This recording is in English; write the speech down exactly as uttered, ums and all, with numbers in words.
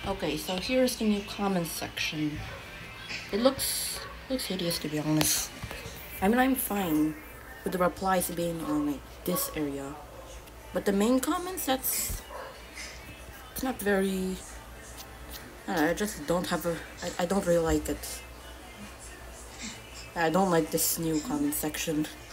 Okay, so here's the new comments section. It looks looks hideous, to be honest. I mean, I'm fine with the replies being on like this area, but the main comments, that's it's not very. I, don't know, I just don't have a. I, I don't really like it. I don't like this new comment section.